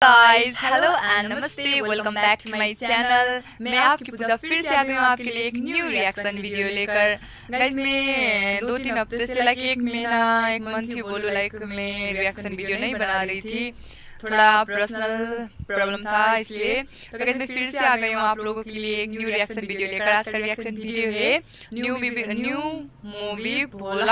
Guys, hello and नमस्ते, welcome back to my channel. मैं आपकी पूजा फिर से आ गई हूँ आपके लिए एक न्यू रिएक्शन वीडियो लेकर। गाइस मैं 2-3 हफ्ते से लाइक एक महीना एक मंथ ही बोलो लाइक मैं रिएक्शन वीडियो नहीं बना रही थी, थोड़ा पर्सनल प्रॉब्लम था इसलिए। तो गाइस मैं फिर से आ गई हूँ आप लोगों के लिए एक न्यू रिएक्शन वीडियो लेकर। आज का रिएक्शन वीडियो है न्यू मूवी भोला।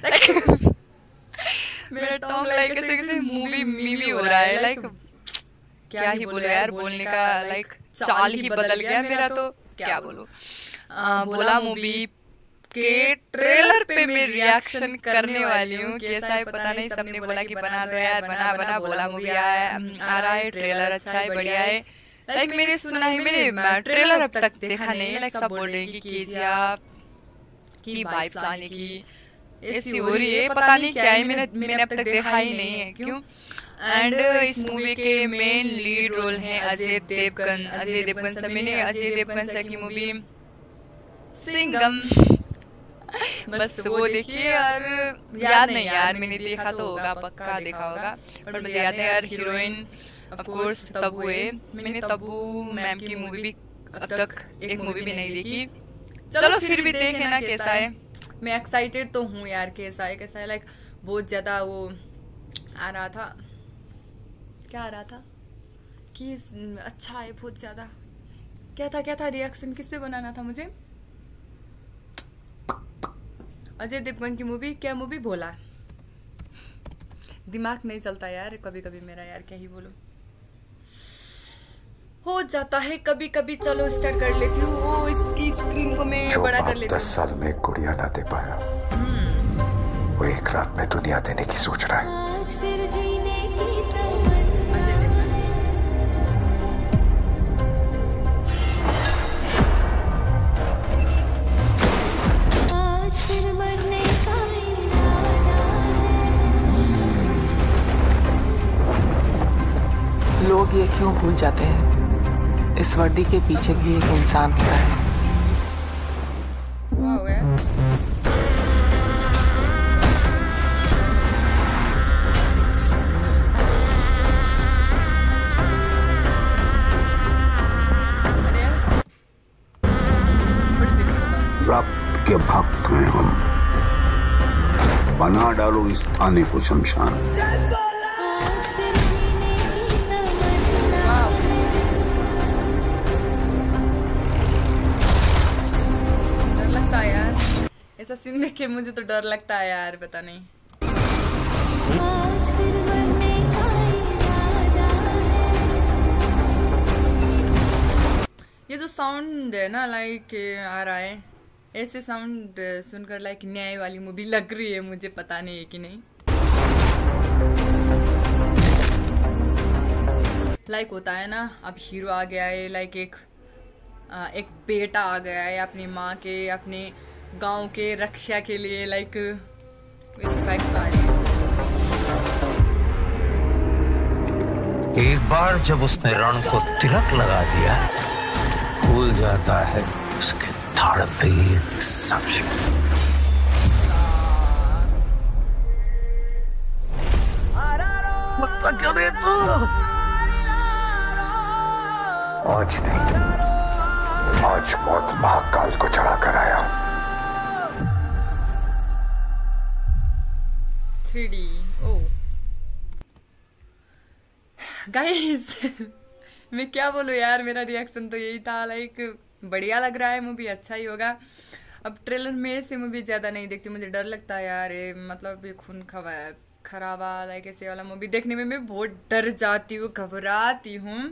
मेरा टोंग लाइक कैसे कैसे मूवी मीवी हो रहा है, लाइक क्या ही बोलो यार, बोलने का लाइक चाल ही बदल गया मेरा, तो क्या बोलो। भोला मूवी के ट्रेलर पे मैं रिएक्शन करने वाली हूँ। कैसा है पता नहीं, सबने बोला कि बना दो यार, बना भोला मूवी आ रहा है, ट्रेलर अच्छा है, बढ़िया है। लाइक मैंने सुना है, मैंने ट्रेलर अब तक देखा नहीं, लाइक सब बोल रहे हैं कि केजीएफ की वाइब्स आने की ऐसी हो रही है, पता नहीं क्या है, मैंने अब तक देखा ही नहीं है क्यों। एंड इस मूवी के मेन लीड रोल है अजय देवगन से। मैंने अजय देवगन सर की मूवी सिंघम बस वो देखिए यार, याद नहीं यार, मैंने देखा तो होगा, पक्का देखा होगा, पर मुझे याद है यार हीरोइन ऑफ कोर्स तब्बू है। मैंने तब्बू मैम की मूवी भी अब तक एक मूवी भी नहीं देखी। चलो फिर भी देखे ना कैसा है। मैं एक्साइटेड तो हूँ यार, कैसा है लाइक बहुत ज्यादा वो आ रहा था, क्या आ रहा था कि अच्छा है बहुत ज्यादा। क्या था रिएक्शन किस पे बनाना था मुझे? अजय देवगन की मूवी, क्या मूवी भोला। दिमाग नहीं चलता यार कभी कभी मेरा यार, क्या ही बोलो, हो जाता है कभी कभी। चलो स्टार्ट कर लेती हूँ। वो इसकी स्क्रीन को मैं बड़ा कर लेती हूँ। 10 साल में गुड़िया ना दे पाया, वो एक रात में दुनिया देने की सोच रहा है। आज फिर जीने की आज फिर मरने का लोग ये क्यों भूल जाते हैं, इस वर्दी के पीछे भी एक इंसान होता है। रब के भक्त हैं हम, बना डालो इस थाने को शमशान। ऐसा सीन देख के मुझे तो डर लगता है यार, पता नहीं। आज फिर मरने का ये जो साउंड है ना लाइक आ रहा है, ऐसे साउंड सुनकर लाइक न्याय वाली मूवी लग रही है मुझे, पता नहीं है कि नहीं। लाइक होता है ना, अब हीरो आ गया है, लाइक एक बेटा आ गया है अपनी माँ के, अपने गांव के रक्षा के लिए, लाइक एक बार जब उसने रण को तिलक लगा दिया, भूल जाता है उसके धड़ पे एक समझ। मत क्यों रे तू? आज नहीं, आज मौत महाकाल को चढ़ा कर आया हूं। 3D ओ गाइस मैं क्या बोलूं यार, मेरा रिएक्शन तो यही था, लाइक बढ़िया लग रहा है, मूवी अच्छा ही होगा। अब ट्रेलर में से मूवी ज्यादा नहीं देखती, मुझे डर लगता है यार, मतलब ये खून खराबा लाइक ऐसे वाला मूवी देखने में मैं बहुत डर जाती हूँ, घबराती हूँ।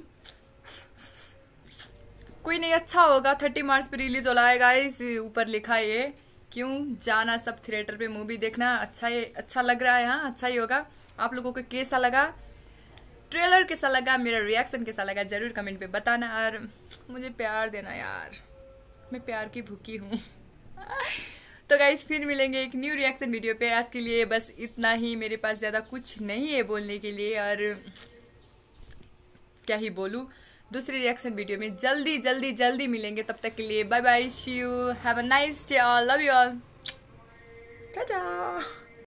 कोई नहीं, अच्छा होगा। 30 मार्च पे रिलीज हो रहा है गाइस, ऊपर लिखा है ये, क्यों जाना सब थिएटर पे मूवी देखना। अच्छा लग रहा है, हाँ अच्छा ही होगा। आप लोगों को कैसा लगा, ट्रेलर कैसा लगा, मेरा रिएक्शन कैसा लगा, जरूर कमेंट पे बताना, और मुझे प्यार देना यार, मैं प्यार की भूखी हूँ। तो गाइस फिर मिलेंगे एक न्यू रिएक्शन वीडियो पे। आज के लिए बस इतना ही, मेरे पास ज्यादा कुछ नहीं है बोलने के लिए, और क्या ही बोलूं। दूसरी रिएक्शन वीडियो में जल्दी मिलेंगे। तब तक के लिए bye bye, see you, have a nice day all, love you all, Tata.